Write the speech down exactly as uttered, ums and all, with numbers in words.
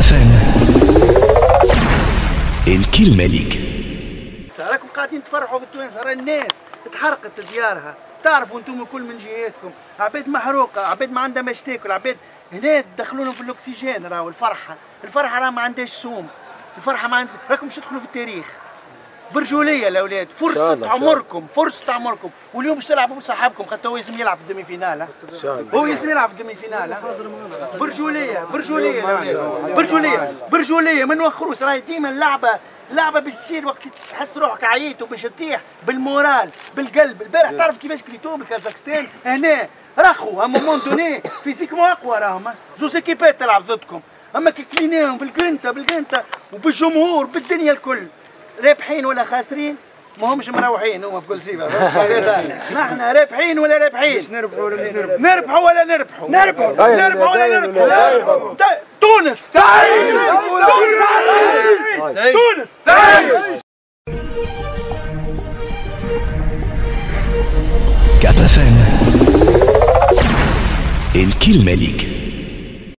فام الكلمة ليك. راكم قاعدين تفرحوا في التوانسه، راه الناس تحرقت ديارها، تعرفوا انتم الكل من جهاتكم، عباد محروقه، عباد ما عندها باش تاكل، عباد هنا تدخلوا لهم في الاكسجين. راهو الفرحه، الفرحه راه ما عندهاش سوم، الفرحه ما عندها، راكم باش تدخلوا في التاريخ برجوليه الاولاد، فرصه عمركم، فرصه عمركم، واليوم باش تلعبوا بصاحبكم خاطر هو لازم يلعب في الدومي فينال، هو لازم يلعب في الدومي فينال. برجوليه برجوليه الاولاد، برجوليه برجوليه ما نوخروش، راهي ديما اللعبه اللعبه باش تصير وقت تحس روحك عييت وباش تطيح بالمورال بالقلب. البارح تعرف كيفاش كليتو بالكازاخستان هنا رخوا اما مون دوني فيزيكمون اقوى، راهم زوز ايكيبات تلعب ضدكم، اما كي كليناهم بالجرنتا بالجرنتا وبالجمهور بالدنيا الكل، رابحين ولا خاسرين ما همش مروحين هما بكل سيبه. نحن رابحين ولا رابحين؟ نربحوا ولا مش نربحوا؟ نربحوا ولا نربحوا؟ نربحوا نربحوا ولا نربحوا؟ تونس تعيش! تونس تعيش! كابا فام الكلمة ليك.